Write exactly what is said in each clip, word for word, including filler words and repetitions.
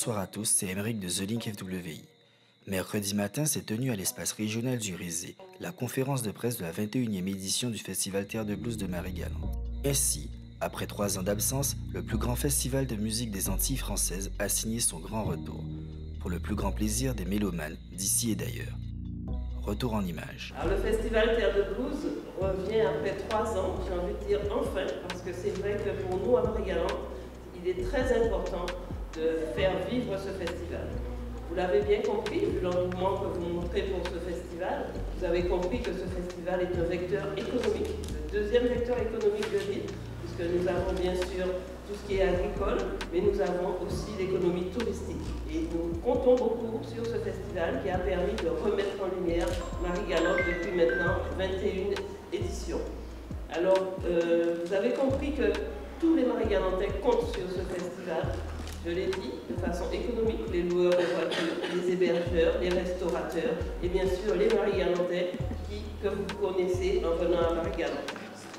Bonsoir à tous, c'est Émeric de The Link F W I. Mercredi matin s'est tenue à l'espace régional du Rézé la conférence de presse de la vingt et unième édition du Festival Terre de Blues de Marie-Galante. Ainsi, après trois ans d'absence, le plus grand festival de musique des Antilles françaises a signé son grand retour, pour le plus grand plaisir des mélomanes d'ici et d'ailleurs. Retour en images. Alors, le Festival Terre de Blues revient après trois ans, j'ai envie de dire enfin, parce que c'est vrai que pour nous à Marie-Galante, il est très important de faire vivre ce festival. Vous l'avez bien compris, vu l'engouement que vous montrez pour ce festival, vous avez compris que ce festival est un vecteur économique, le deuxième vecteur économique de l'île, puisque nous avons bien sûr tout ce qui est agricole, mais nous avons aussi l'économie touristique. Et nous comptons beaucoup sur ce festival qui a permis de remettre en lumière Marie-Galante depuis maintenant vingt et une éditions. Alors, euh, vous avez compris que tous les Marie-Galantais comptent sur ce festival. Je l'ai dit, de façon économique, les loueurs de voitures, les hébergeurs, les restaurateurs et bien sûr les Marie-Galantais qui, que vous connaissez en venant à Marie-Galante.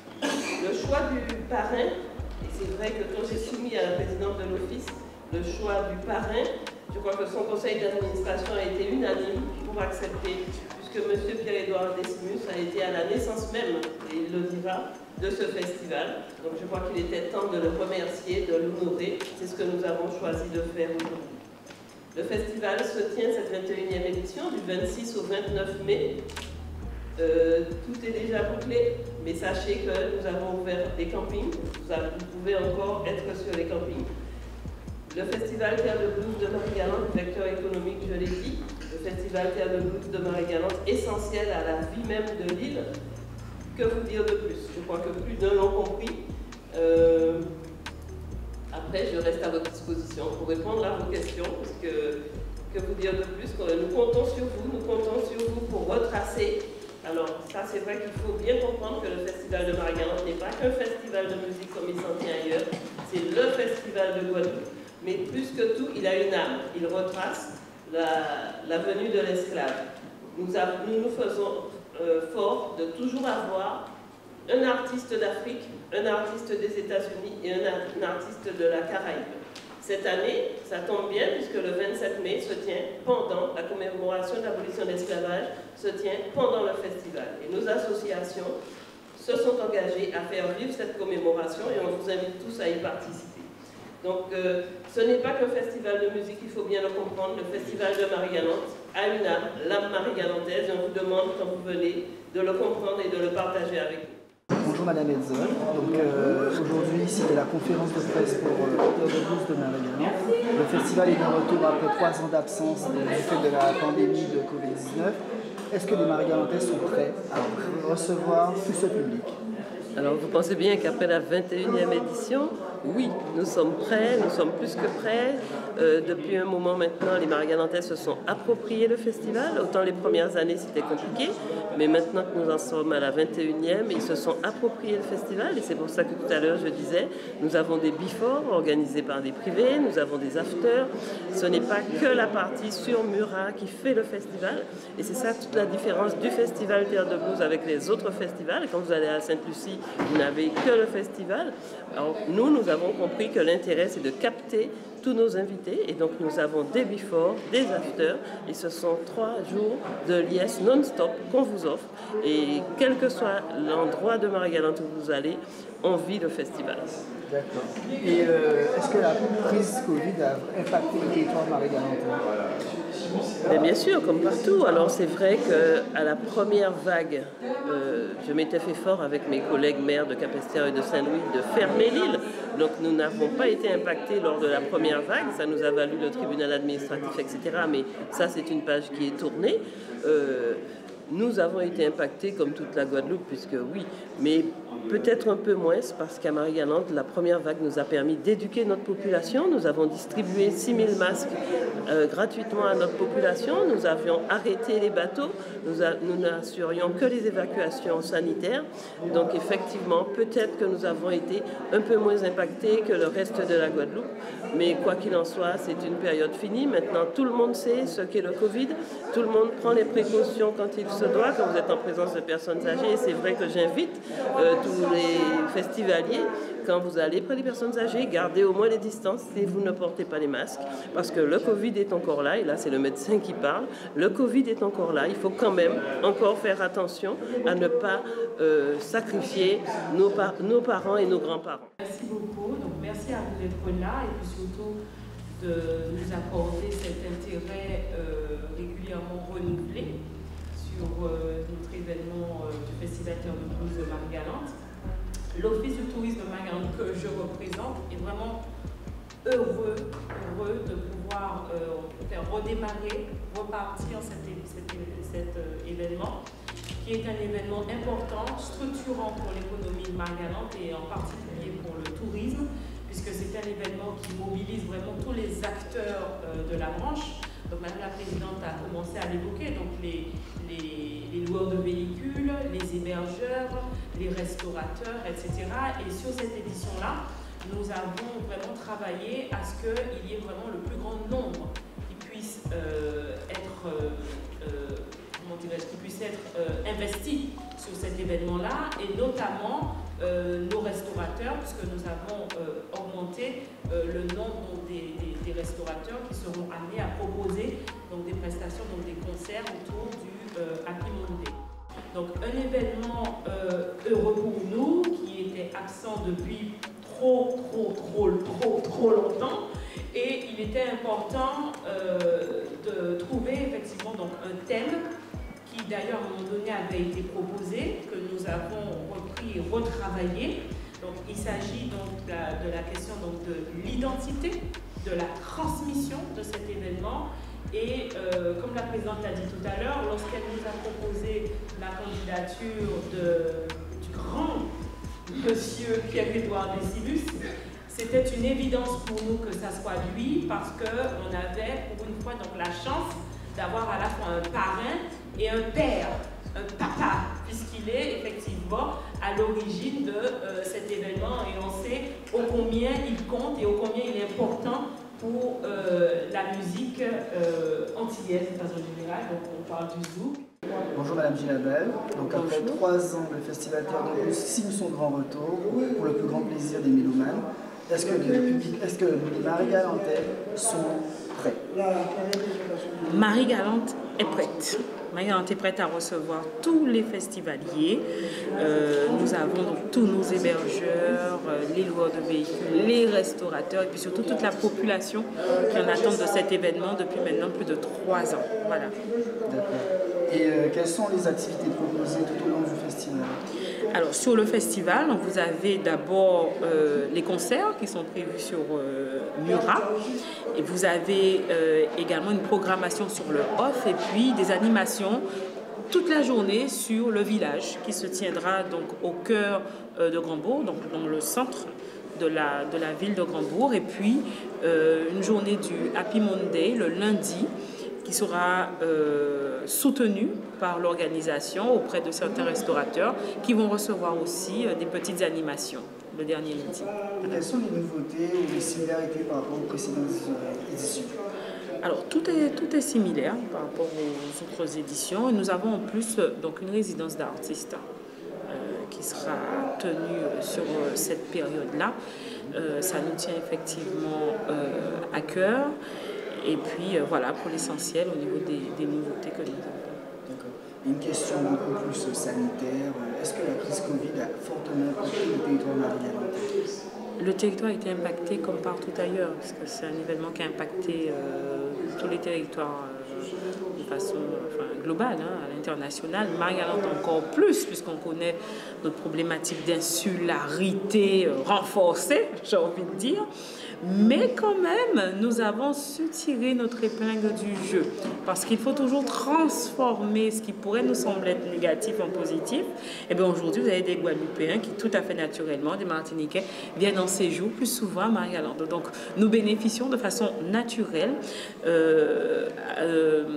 Le choix du parrain, et c'est vrai que quand j'ai soumis à la présidente de l'office le choix du parrain, je crois que son conseil d'administration a été unanime pour accepter, puisque M. Pierre-Édouard Decimus a été à la naissance même, et il le dira, de ce festival. Donc je crois qu'il était temps de le remercier, de l'honorer. C'est ce que nous avons choisi de faire aujourd'hui. Le festival se tient cette vingt et unième édition du vingt-six au vingt-neuf mai. Euh, tout est déjà bouclé, mais sachez que nous avons ouvert des campings. Vous, avez, vous pouvez encore être sur les campings. Le Festival Terre de Blues de Marie-Galante, vecteur économique, je l'ai dit. Le Festival Terre de Blues de Marie-Galante, essentiel à la vie même de l'île. Que vous dire de plus? Je crois que plus d'un l'ont compris. Euh, après, je reste à votre disposition pour répondre à vos questions, parce que, que vous dire de plus? Nous comptons sur vous, nous comptons sur vous pour retracer. Alors, ça, c'est vrai qu'il faut bien comprendre que le Festival de Marie-Galante n'est pas qu'un festival de musique comme il s'en tient ailleurs, c'est le festival de Guadeloupe. Mais plus que tout, il a une âme. Il retrace la, la venue de l'esclave. Nous, nous nous faisons Euh, fort de toujours avoir un artiste d'Afrique, un artiste des États-Unis et un, un artiste de la Caraïbe. Cette année, ça tombe bien puisque le vingt-sept mai se tient pendant la commémoration de l'abolition de l'esclavage, se tient pendant le festival. Et nos associations se sont engagées à faire vivre cette commémoration et on vous invite tous à y participer. Donc, euh, ce n'est pas qu'un festival de musique, il faut bien le comprendre. Le festival de Marie-Galante a une âme, l'âme marie-galantaise, et on vous demande, quand vous venez, de le comprendre et de le partager avec nous. Bonjour Madame Hetzel. Donc euh, aujourd'hui, c'était la conférence de presse pour euh, Terre de Blues de Marie-Galante. Le festival est de retour après trois ans d'absence du fait de la pandémie de Covid dix-neuf. Est-ce que les Marie-Galantais sont prêts à recevoir tout ce public? Alors vous pensez bien qu'après la vingt et unième édition, oui, nous sommes prêts, nous sommes plus que prêts. Euh, depuis un moment maintenant, les Marie-Galantais se sont appropriés le festival. Autant les premières années c'était compliqué, mais maintenant que nous en sommes à la vingt et unième, ils se sont appropriés le festival et c'est pour ça que tout à l'heure je disais, nous avons des before organisés par des privés, nous avons des afters. Ce n'est pas que la partie sur Murat qui fait le festival et c'est ça toute la différence du festival Terre de Blues avec les autres festivals. Et quand vous allez à Sainte-Lucie, vous n'avez que le festival. Alors nous, nous avons compris que l'intérêt, c'est de capter tous nos invités. Et donc, nous avons des before, des after. Et ce sont trois jours de liesse non-stop qu'on vous offre. Et quel que soit l'endroit de Marie-Galante où vous allez, on vit le festival. D'accord. Et euh, est-ce que la crise Covid a impacté le territoire marie-galantais? Mais bien sûr, comme partout. Alors c'est vrai qu'à la première vague, euh, je m'étais fait fort avec mes collègues maires de Capesterre et de Saint-Louis de fermer l'île. Donc nous n'avons pas été impactés lors de la première vague. Ça nous a valu le tribunal administratif, et cetera. Mais ça, c'est une page qui est tournée. Euh, Nous avons été impactés comme toute la Guadeloupe, puisque oui, mais peut-être un peu moins, parce qu'à Marie-Galante, la première vague nous a permis d'éduquer notre population. Nous avons distribué six mille masques euh, gratuitement à notre population. Nous avions arrêté les bateaux. Nous, a, nous n'assurions que les évacuations sanitaires. Donc effectivement, peut-être que nous avons été un peu moins impactés que le reste de la Guadeloupe. Mais quoi qu'il en soit, c'est une période finie. Maintenant, tout le monde sait ce qu'est le Covid. Tout le monde prend les précautions quand il se doit, quand vous êtes en présence de personnes âgées. Et c'est vrai que j'invite euh, tout pour les festivaliers, quand vous allez près des personnes âgées, gardez au moins les distances si vous ne portez pas les masques. Parce que le Covid est encore là, et là c'est le médecin qui parle, le Covid est encore là. Il faut quand même encore faire attention à ne pas euh, sacrifier nos, par nos parents et nos grands-parents. Merci beaucoup, donc merci à vous d'être là et puis surtout de nous accorder cet intérêt euh, régulièrement renouvelé sur euh, notre événement euh, du Festival Terre de Blues de Marie-Galante. L'Office du tourisme de Marie-Galante que je représente est vraiment heureux, heureux de pouvoir euh, faire redémarrer, repartir cet, cet, cet euh, événement, qui est un événement important, structurant pour l'économie de Marie-Galante et en particulier pour le tourisme, puisque c'est un événement qui mobilise vraiment tous les acteurs euh, de la branche. Donc Madame la Présidente a commencé à l'évoquer, donc les, les, les loueurs de véhicules, les hébergeurs, les restaurateurs, et cetera. Et sur cette édition-là, nous avons vraiment travaillé à ce qu'il y ait vraiment le plus grand nombre qui puisse euh, être, euh, euh, comment dirais-je, qui puisse être euh, investi sur cet événement-là, et notamment euh, nos restaurateurs, puisque nous avons euh, augmenté euh, le nombre donc, des, des, des restaurateurs qui seront amenés à proposer donc, des prestations, donc des concerts autour du euh, Happy Monday. Donc un événement euh, heureux pour nous, qui était absent depuis trop, trop, trop, trop, trop longtemps, et il était important euh, de trouver effectivement donc, un thème qui d'ailleurs à un moment donné avait été proposé, que nous avons repris et retravaillé. Donc il s'agit donc de la, de la question donc, de l'identité, de la transmission de cet événement. Et euh, comme la Présidente l'a dit tout à l'heure, lorsqu'elle nous a proposé la candidature de, du grand monsieur Pierre-Édouard Décibus, c'était une évidence pour nous que ça soit lui, parce qu'on avait pour une fois donc, la chance d'avoir à la fois un parrain et un père, un papa, puisqu'il est effectivement à l'origine de euh, cet événement, et on sait ô combien il compte et ô combien il est important pour euh, la musique euh, antillaise de façon générale. Donc on parle du zouk. Bonjour Madame Gilabel. Donc après trois ans, le Festival Terre de Blues signe son grand retour pour le plus grand plaisir des mélomanes. Est-ce que le public, est-ce que les Marie-Galantais sont prêts? Marie-Galante est prête. Marie-Galante est prête à recevoir tous les festivaliers. Euh, nous avons donc tous nos hébergeurs, euh, les loueurs de véhicules, les restaurateurs et puis surtout toute la population qui en attend de cet événement depuis maintenant plus de trois ans. Voilà. D'accord. Et euh, quelles sont les activités proposées tout au long du festival? Alors sur le festival, vous avez d'abord euh, les concerts qui sont prévus sur euh, Murat, et vous avez euh, également une programmation sur le off et puis des animations toute la journée sur le village qui se tiendra donc au cœur euh, de Grandbourg, donc dans le centre de la, de la ville de Grandbourg, et puis euh, une journée du Happy Monday le lundi, qui sera euh, soutenu par l'organisation auprès de certains restaurateurs qui vont recevoir aussi euh, des petites animations le dernier midi. Quelles sont les nouveautés ou les similarités par rapport aux précédentes éditions? Alors tout est, tout est similaire par rapport aux autres éditions. Et nous avons en plus donc, une résidence d'artistes euh, qui sera tenue sur euh, cette période-là. Euh, ça nous tient effectivement euh, à cœur. Et puis euh, voilà pour l'essentiel au niveau des, des nouveautés que nous avons. D'accord. Une question beaucoup plus sanitaire. Est-ce que la crise Covid a fortement impacté le territoire marie-galantais? Le territoire a été impacté comme partout ailleurs, parce que c'est un événement qui a impacté euh, tous les territoires euh, de façon enfin, globale, hein, à l'international. Marie-Galante encore plus, puisqu'on connaît notre problématique d'insularité euh, renforcée, j'ai envie de dire. Mais quand même, nous avons su tirer notre épingle du jeu, parce qu'il faut toujours transformer ce qui pourrait nous sembler être négatif en positif. Et bien aujourd'hui, vous avez des Guadeloupéens qui, tout à fait naturellement, des Martiniquais, viennent en séjour plus souvent à Marie-Galante. Donc, nous bénéficions de façon naturelle euh, euh,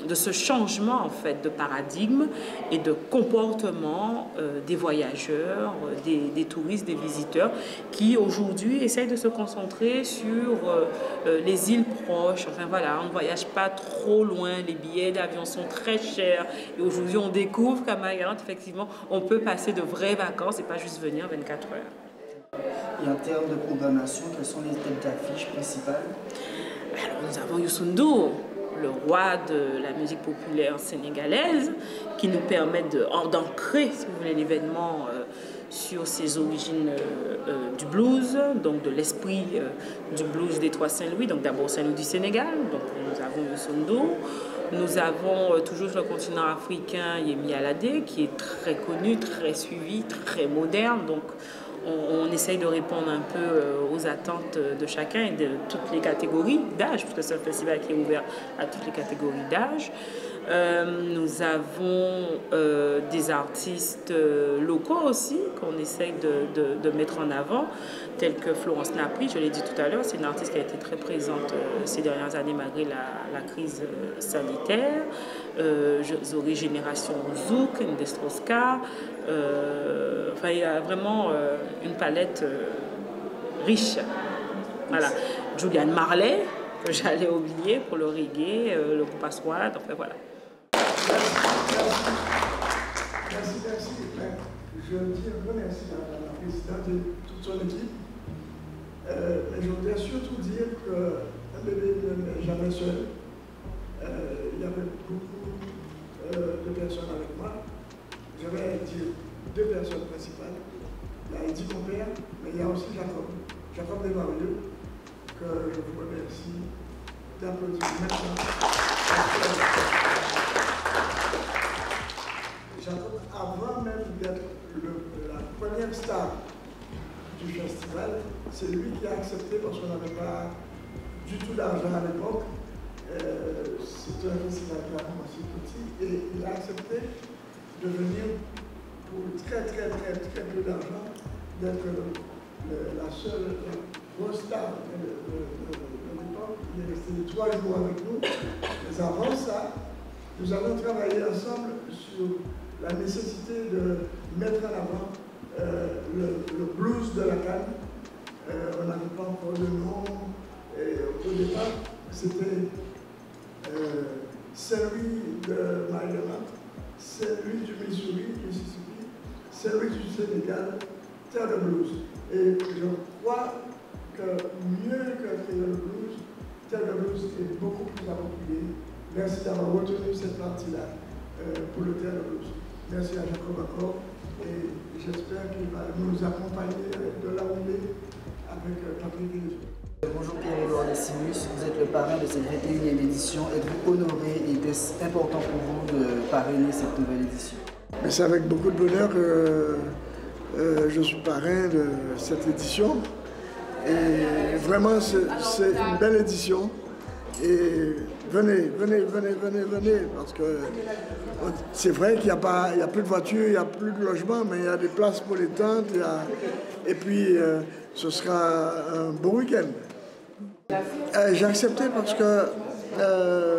de ce changement en fait de paradigme et de comportement euh, des voyageurs, des, des touristes, des visiteurs qui aujourd'hui essayent de se concentrer sur euh, euh, les îles proches. Enfin voilà, on ne voyage pas trop loin, les billets d'avion sont très chers et aujourd'hui on découvre qu'à Marie-Galante effectivement on peut passer de vraies vacances et pas juste venir vingt-quatre heures. Et en termes de programmation, quelles sont les têtes d'affiche principales? Alors, nous avons Youssou N'Dour, le roi de la musique populaire sénégalaise, qui nous permet d'ancrer, si vous voulez, l'événement euh, sur ses origines euh, euh, du blues, donc de l'esprit euh, du blues des Trois Saint-Louis, donc d'abord Saint-Louis du Sénégal, donc nous avons Youssou N'Dour. Nous avons euh, toujours sur le continent africain Yemi Alade, qui est très connu, très suivi, très moderne, donc on, on essaye de répondre un peu euh, aux attentes de chacun et de toutes les catégories d'âge, parce que c'est un festival qui est ouvert à toutes les catégories d'âge. Euh, nous avons euh, des artistes euh, locaux aussi qu'on essaye de, de, de mettre en avant, tels que Florence Napri, je l'ai dit tout à l'heure, c'est une artiste qui a été très présente euh, ces dernières années malgré la, la crise euh, sanitaire. Euh, Zori Génération Zouk, Ndestroska, euh, enfin il y a vraiment euh, une palette euh, riche. Voilà. Julian Marley, que j'allais oublier pour le reggae, euh, le groupe Aswad, enfin voilà. Merci, merci. Je dis un grand merci à la présidente et toute son équipe. Euh, mais je voudrais surtout dire qu'un bébé n'est jamais seul. Euh, il y avait beaucoup euh, de personnes avec moi. Je vais dire deux personnes principales. Il y a Eddie Compère, mais il y a aussi Jacob. Jacob Desmarieux, que je vous remercie d'applaudir maintenant. Jacob, avant même d'être la première star du festival, c'est lui qui a accepté parce qu'on n'avait pas du tout d'argent à l'époque. Euh, C'était un festival qui a commencé petit et il a accepté de venir pour très très très très peu d'argent, d'être la seule la grosse star de, de, de, de l'époque. Il est resté trois jours avec nous. Mais avant ça, nous avons travaillé ensemble sur la nécessité de mettre en avant euh, le, le blues de la Cannes. Euh, on n'avait pas encore le nom. Et au départ, c'était euh, Saint-Louis de Maryland, Saint-Louis du Missouri, Mississippi, Saint-Louis du Sénégal, terre de blues. Et je crois que mieux que terre de blues, terre de blues est beaucoup plus approprié. Merci d'avoir retenu cette partie-là euh, pour le terre de blues. Merci à Jacob encore et j'espère qu'il va nous accompagner de là où il est avec euh, Patrick Guézou. Bonjour Pierre-Édouard Decimus, vous êtes le parrain de cette vingt et unième édition. Êtes-vous honoré et était-ce important pour vous de parrainer cette nouvelle édition? C'est avec beaucoup de bonheur que euh, euh, je suis parrain de cette édition. Et vraiment, c'est une belle édition. Et venez, venez, venez, venez, venez, parce que c'est vrai qu'il n'y a, pas, il y a plus de voitures, il n'y a plus de logements, mais il y a des places pour les tentes. Il y a, et puis, euh, ce sera un beau week-end. Euh, J'ai accepté parce que euh,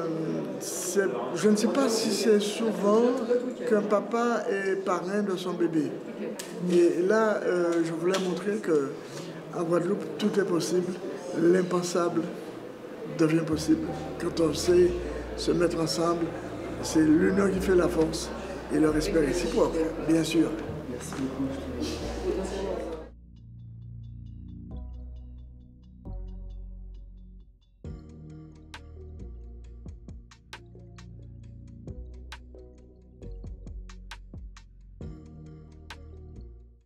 je ne sais pas si c'est souvent qu'un papa est parrain de son bébé. Et là, euh, je voulais montrer qu'en Guadeloupe, tout est possible, l'impensable devient possible. Quand on sait se mettre ensemble, c'est l'union qui fait la force et le respect réciproque, bien sûr. Merci beaucoup.